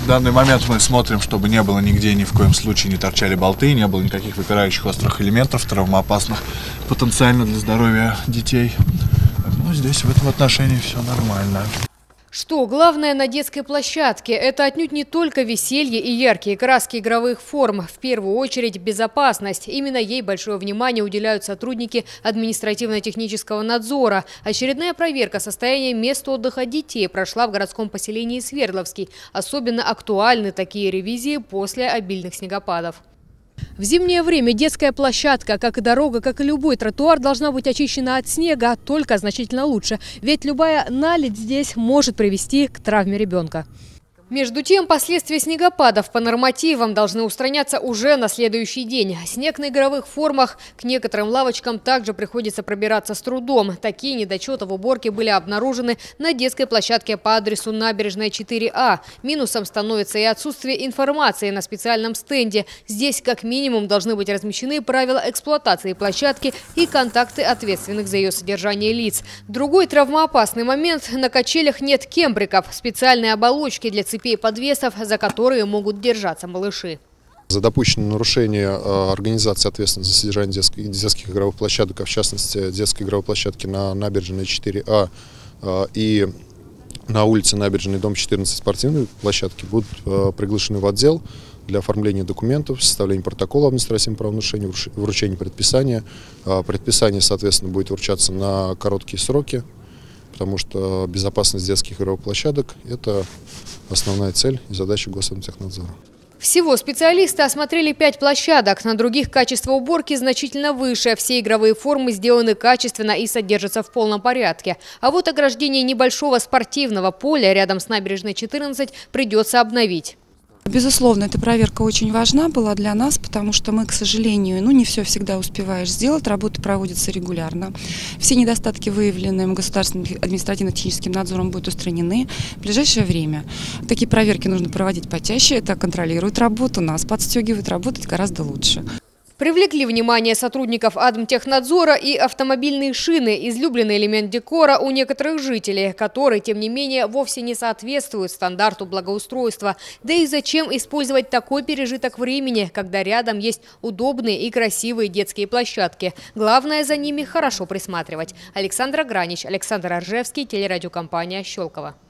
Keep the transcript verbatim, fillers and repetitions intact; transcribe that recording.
В данный момент мы смотрим, чтобы не было нигде, ни в коем случае не торчали болты, не было никаких выпирающих острых элементов, травмоопасных потенциально для здоровья детей. Ну, здесь в этом отношении все нормально. Что главное на детской площадке – это отнюдь не только веселье и яркие краски игровых форм. В первую очередь безопасность. Именно ей большое внимание уделяют сотрудники административно-технического надзора. Очередная проверка состояния мест отдыха детей прошла в городском поселении Свердловский. Особенно актуальны такие ревизии после обильных снегопадов. В зимнее время детская площадка, как и дорога, как и любой тротуар, должна быть очищена от снега, только значительно лучше. Ведь любая наледь здесь может привести к травме ребенка. Между тем, последствия снегопадов по нормативам должны устраняться уже на следующий день. Снег на игровых формах к некоторым лавочкам также приходится пробираться с трудом. Такие недочеты в уборке были обнаружены на детской площадке по адресу Набережная четыре А. Минусом становится и отсутствие информации на специальном стенде. Здесь как минимум должны быть размещены правила эксплуатации площадки и контакты ответственных за ее содержание лиц. Другой травмоопасный момент – на качелях нет кембриков, специальные оболочки для цепей и подвесов, за которые могут держаться малыши. За допущенное нарушение организации ответственности за содержание детских, детских игровых площадок, а в частности детской игровой площадки на Набережной четыре А и на улице Набережной, дом четырнадцать, спортивные площадки, будут приглашены в отдел для оформления документов, составления протокола административного правонарушения, вручения предписания. Предписание, соответственно, будет вручаться на короткие сроки, потому что безопасность детских игровых площадок – это основная цель и задача Госадминтехнадзора. Всего специалисты осмотрели пять площадок. На других качество уборки значительно выше. Все игровые формы сделаны качественно и содержатся в полном порядке. А вот ограждение небольшого спортивного поля рядом с Набережной четырнадцать придется обновить. Безусловно, эта проверка очень важна была для нас, потому что мы, к сожалению, ну не все всегда успеваешь сделать, работы проводятся регулярно. Все недостатки, выявленные государственным административно-техническим надзором, будут устранены в ближайшее время. Такие проверки нужно проводить почаще, это контролирует работу, нас подстегивает работать гораздо лучше. Привлекли внимание сотрудников Адмтехнадзора и автомобильные шины – излюбленный элемент декора у некоторых жителей, который, тем не менее, вовсе не соответствует стандарту благоустройства. Да и зачем использовать такой пережиток времени, когда рядом есть удобные и красивые детские площадки? Главное за ними хорошо присматривать. Александра Гранич, Александр Оржевский, телерадиокомпания «Щелково».